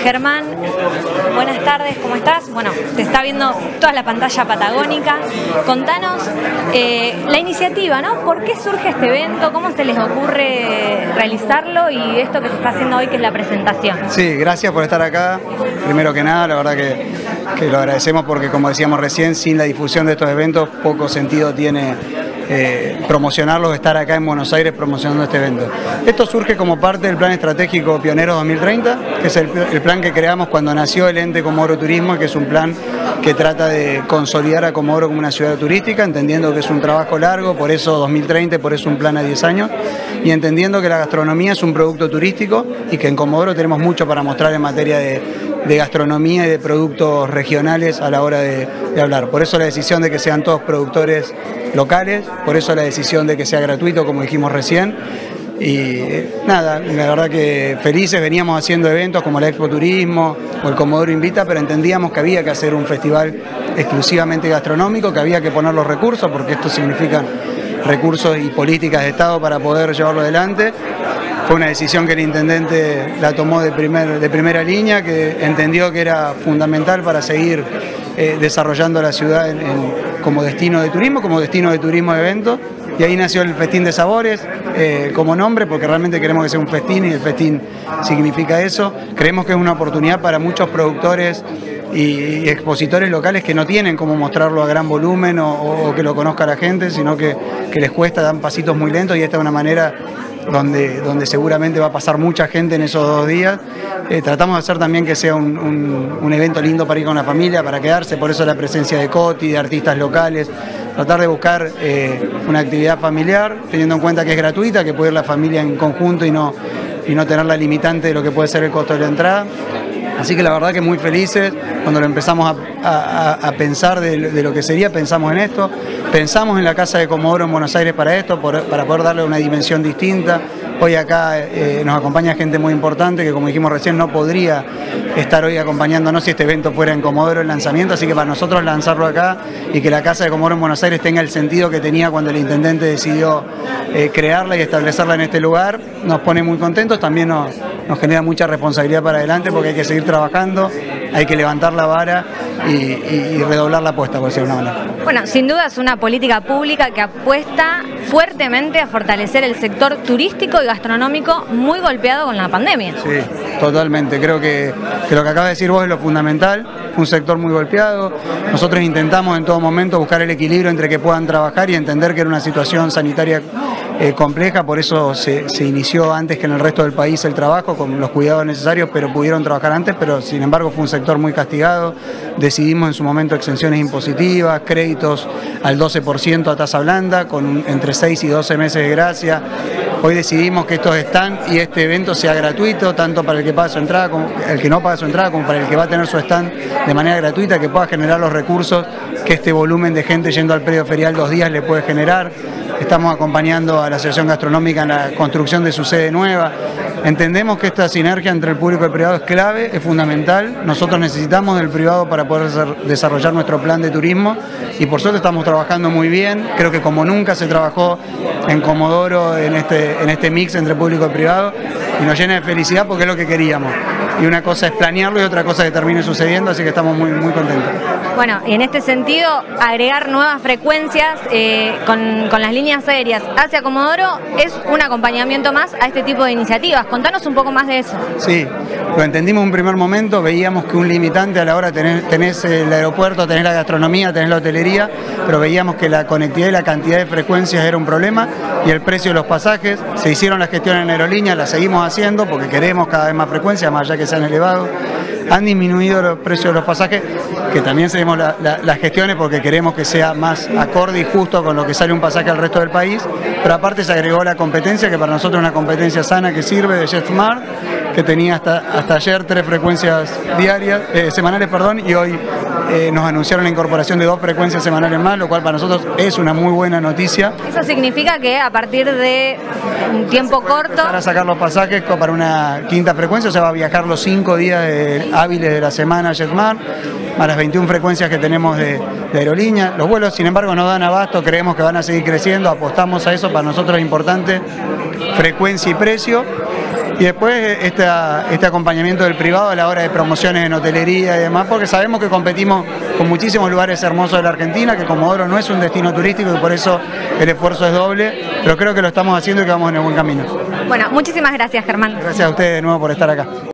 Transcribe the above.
Germán, buenas tardes, ¿cómo estás? Bueno, te está viendo toda la pantalla patagónica. Contanos la iniciativa, ¿no? ¿Por qué surge este evento? ¿Cómo se les ocurre realizarlo? Y esto que se está haciendo hoy, que es la presentación. Sí, gracias por estar acá. Primero que nada, la verdad que lo agradecemos porque, como decíamos recién, sin la difusión de estos eventos, poco sentido tiene promocionarlos, estar acá en Buenos Aires promocionando este evento. Esto surge como parte del Plan Estratégico Pioneros 2030, que es el plan que creamos cuando nació el ente Comodoro Turismo, que es un plan que trata de consolidar a Comodoro como una ciudad turística, entendiendo que es un trabajo largo, por eso 2030, por eso un plan a 10 años, y entendiendo que la gastronomía es un producto turístico y que en Comodoro tenemos mucho para mostrar en materia de gastronomía y de productos regionales a la hora de hablar. Por eso la decisión de que sean todos productores locales, por eso la decisión de que sea gratuito, como dijimos recién. Y nada, la verdad que felices, veníamos haciendo eventos como la Expo Turismo o el Comodoro Invita, pero entendíamos que había que hacer un festival exclusivamente gastronómico, que había que poner los recursos, porque esto significa recursos y políticas de Estado para poder llevarlo adelante. Fue una decisión que el intendente la tomó de primera línea, que entendió que era fundamental para seguir desarrollando la ciudad como destino de turismo de eventos. Y ahí nació el Festín de Sabores como nombre, porque realmente queremos que sea un festín y el festín significa eso. Creemos que es una oportunidad para muchos productores y expositores locales que no tienen cómo mostrarlo a gran volumen o que lo conozca la gente, sino que les cuesta, dan pasitos muy lentos, y esta es una manera donde seguramente va a pasar mucha gente en esos 2 días. Tratamos de hacer también que sea un evento lindo para ir con la familia, para quedarse, por eso la presencia de Coti, de artistas locales, tratar de buscar una actividad familiar, teniendo en cuenta que es gratuita, que puede ir la familia en conjunto y no tener la limitante de lo que puede ser el costo de la entrada. Así que la verdad que muy felices. Cuando lo empezamos a pensar de lo que sería, pensamos en esto, pensamos en la Casa de Comodoro en Buenos Aires para esto, para poder darle una dimensión distinta. Hoy acá nos acompaña gente muy importante que, como dijimos recién, no podría estar hoy acompañándonos si este evento fuera en Comodoro el lanzamiento, así que para nosotros lanzarlo acá y que la Casa de Comodoro en Buenos Aires tenga el sentido que tenía cuando el intendente decidió crearla y establecerla en este lugar, nos pone muy contentos. También nos genera mucha responsabilidad para adelante, porque hay que seguir trabajando, hay que levantar la vara y redoblar la apuesta, por decirlo de una manera. Bueno, sin duda es una política pública que apuesta fuertemente a fortalecer el sector turístico y gastronómico, muy golpeado con la pandemia. Sí, totalmente. Creo que lo que acabas de decir vos es lo fundamental. Un sector muy golpeado. Nosotros intentamos en todo momento buscar el equilibrio entre que puedan trabajar y entender que era una situación sanitaria compleja, por eso se inició antes que en el resto del país el trabajo, con los cuidados necesarios, pero pudieron trabajar antes, pero sin embargo fue un sector muy castigado. Decidimos en su momento exenciones impositivas, créditos al 12% a tasa blanda, con entre 6 y 12 meses de gracia. Hoy decidimos que estos stand y este evento sea gratuito, tanto para el que paga su entrada, como el que no paga su entrada, como para el que va a tener su stand de manera gratuita, que pueda generar los recursos que este volumen de gente yendo al predio ferial 2 días le puede generar. Estamos acompañando a la Asociación Gastronómica en la construcción de su sede nueva. Entendemos que esta sinergia entre el público y el privado es clave, es fundamental. Nosotros necesitamos del privado para poder desarrollar nuestro plan de turismo, y por suerte estamos trabajando muy bien. Creo que como nunca se trabajó en Comodoro en este mix entre público y privado, y nos llena de felicidad porque es lo que queríamos. Y una cosa es planearlo y otra cosa que termine sucediendo, así que estamos muy, muy contentos. Bueno, y en este sentido, agregar nuevas frecuencias con las líneas aéreas hacia Comodoro es un acompañamiento más a este tipo de iniciativas. Contanos un poco más de eso. Sí, lo entendimos en un primer momento, veíamos que un limitante a la hora tenés el aeropuerto, tenés la gastronomía, tenés la hotelería, pero veíamos que la conectividad y la cantidad de frecuencias era un problema, y el precio de los pasajes. Se hicieron las gestiones en aerolíneas, las seguimos haciendo porque queremos cada vez más frecuencias, más allá que sean elevados. Han disminuido los precios de los pasajes, que también seguimos las gestiones porque queremos que sea más acorde y justo con lo que sale un pasaje al resto del país, pero aparte se agregó la competencia, que para nosotros es una competencia sana que sirve, de JetSmart, que tenía hasta ayer 3 frecuencias semanales, y hoy nos anunciaron la incorporación de 2 frecuencias semanales más, lo cual para nosotros es una muy buena noticia. Eso significa que a partir de un tiempo corto... Para sacar los pasajes para una 5ª frecuencia, o sea, va a viajar los 5 días hábiles de la semana JetSmart, a las 21 frecuencias que tenemos de aerolínea. Los vuelos, sin embargo, no dan abasto, creemos que van a seguir creciendo, apostamos a eso, para nosotros es importante frecuencia y precio. Y después este acompañamiento del privado a la hora de promociones en hotelería y demás, porque sabemos que competimos con muchísimos lugares hermosos de la Argentina, que Comodoro no es un destino turístico y por eso el esfuerzo es doble, pero creo que lo estamos haciendo y que vamos en el buen camino. Bueno, muchísimas gracias, Germán. Gracias a ustedes de nuevo por estar acá.